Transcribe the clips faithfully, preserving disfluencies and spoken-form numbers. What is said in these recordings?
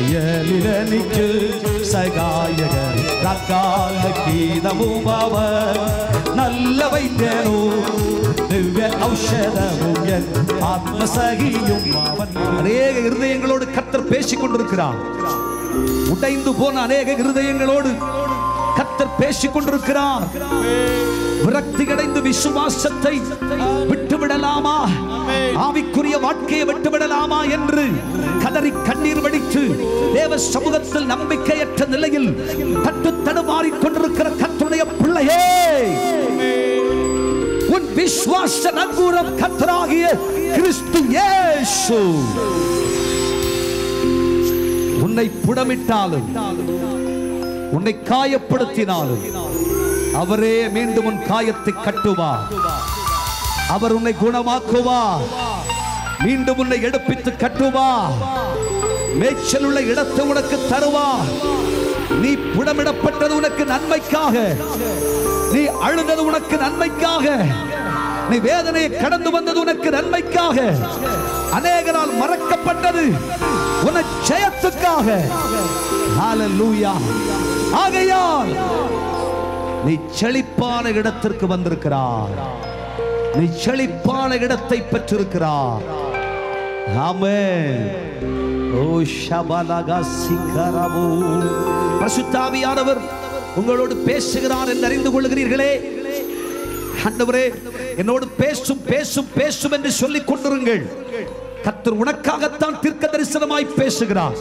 செயலிலனிக்கு சகாயகர் தக்கால கீதமும் அவர் நல்ல வைத்தியனோ திவ்ய ஔஷதமும் என் ஆத்ம சகியும் அவன். அநேக இருதயங்களோடு கர்த்தர் பேசிக் கொண்டிருக்கிறார். உடைந்து போன அநேக இருதயங்களோடு கர்த்தர் பேசிக் கொண்டிருக்கிறார். விரக்தி அடைந்து விசுவாசத்தை விட்டுவிடலாமா, ஆவிக்குரிய வாழ்க்கையை விட்டுவிடலாமா என்று கதறி கண்ணீர் வடித்து தேவ சமூகத்தில் நம்பிக்கையற்ற நிலையில் தட்டு தடுமாறிக் கொண்டிருக்கிற கர்த்தருடைய பிள்ளையே, உன் விசுவாச நங்கூரம் கர்த்தராகிய கிறிஸ்து இயேசு உன்னை புடமிட்டாலும் உன்னை காயப்படுத்தினாலும் அவரே மீண்டும் உன் காயத்தை கட்டுவார். அவர் உன்னை குணமாக்குவார். மீண்டும் உன்னை எடுப்பித்து கட்டுவார். மேய்ச்சல் உள்ள இடத்தை உனக்கு தருவார். நீ புடமிடப்பட்டது உனக்கு நன்மைக்காக, நீ அழுதது உனக்கு நன்மைக்காக, நீ வேதனையை கடந்து வந்தது உனக்கு நன்மைக்காக, அநேகரால் மறக்கப்பட்டது உன ஜெயத்துக்காக. ஹல்லேலூயா. ஆகையால் நீ செழிப்பான இடத்திற்கு வந்திருக்கிறார். நீ செழிப்பான இடத்தை பெற்றிருக்கிறார். ஆமென். ஓ ஷபலகா சிகரபு. பரிசுத்த ஆவியானவர் உங்களோடு பேசுகிறார் என்று அறிந்து கொள்கிறீர்களே. ஆண்டவரே, என்னோடு பேசும் பேசும் பேசும் என்று சொல்லிக் கொண்டிருங்கள். கர்த்தர் உனக்காகத்தான் தீர்க்க தரிசனமாய் பேசுகிறார்.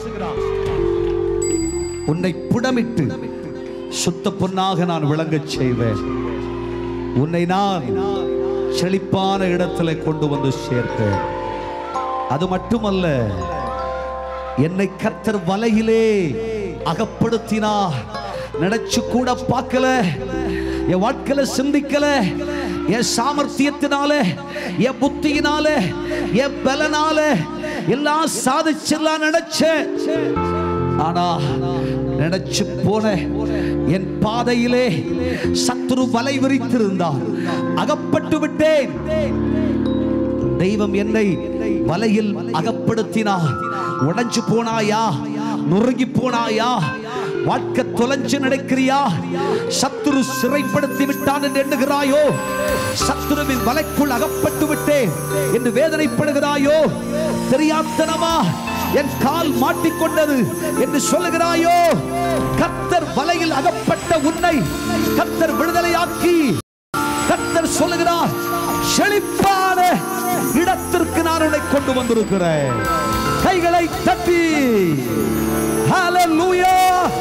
உன்னை புடமிட்டு சுத்த பொன்னாக நான் விளங்கச் செய்வேன். உன்னை நான் செழிப்பான இடத்துல கொண்டு வந்து சேர்ப்பேன். அது மட்டுமல்ல, என்னை கர்த்தர் வலையிலே அகப்படுத்தினார். நினைச்சு கூட பார்க்கல, என் வாழ்க்கையில சிந்திக்கல, என் சாமர்த்தியத்தினால, என் புத்தியினால, என் பலனால எல்லாம் சாதிச்செல்லாம் நினைச்சேன். ஆனா நினைச்சு போன என் பாதையிலே சத்துரு வலை விரித்திருந்தார். அகப்பட்டு விட்டேன். தெய்வம் என்னை வலையில் அகப்படுத்தினார். உடைஞ்சு போனாயா? நொறுங்கி போனாயா? வாழ்க்கை தொலைஞ்சு நடக்கிறியா? சத்துரு சிறைப்படுத்தி விட்டான் என்று எண்ணுகிறாயோ? சத்துருவின் வலைக்குள் அகப்பட்டு விட்டேன் என்று வேதனைப்படுகிறாயோ? தெரியாத்தனமா என் கால் மாட்டிக்கொண்டது என்று சொல்லுகிறாயோ? கர்த்தர் வலையில் அகப்பட்ட உன்னை கர்த்தர் விடுதலையாக்கி கர்த்தர் சொல்லுகிறார், செழிப்பான இடத்திற்கு நான் உன்னை கொண்டு வந்திருக்கிறேன். கைகளை தட்டி ஹல்லேலூயா.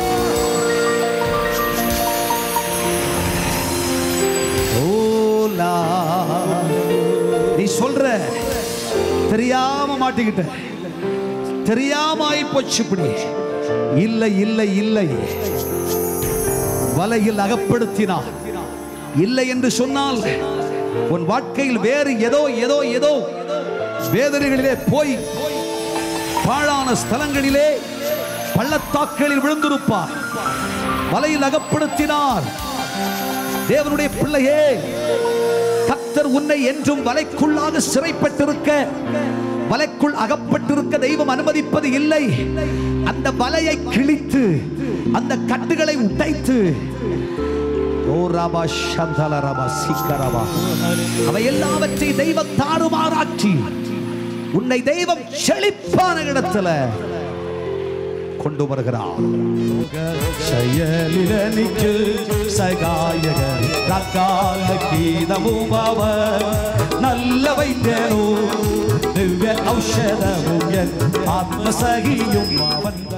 ஓலா, நீ சொல்ற தெரியாம மாட்டிக்கிட்ட, தெரியாம போச்சு. இப்படி இல்லை இல்லை இல்லை. வலையில் அகப்படுத்தினார். இல்லை என்று சொன்னால் உன் வாழ்க்கையில் வேறு ஏதோ ஏதோ ஏதோ வேதனைகளிலே போய் பாழான ஸ்தலங்களிலே பள்ளத்தாக்களில் விழுந்திருப்பார். வலையில் அகப்படுத்தினார். தேவனுடைய பிள்ளையே, கர்த்தர் உன்னை என்றும் வலைக்குள்ளாக சிறைப்பட்டிருக்க, வலைக்குள் அகப்பட்டிருக்க தெய்வம் அனுமதிப்பது இல்லை. அந்த வலையை கிழித்து அந்த கட்டுகளை உடைத்து அவை எல்லாவற்றையும் தெய்வம் தாறுமாறாக்கி உன்னை தெய்வம் செழிப்பான இடத்துல கொண்டு வருகிறார். செயலிலனிக்கு சகாயகர் தக்கால கீதமும் அவர் நல்ல வைத்தியனோ திவ்ய ஔஷதமும் என் ஆத்ம சகியும் அவன்.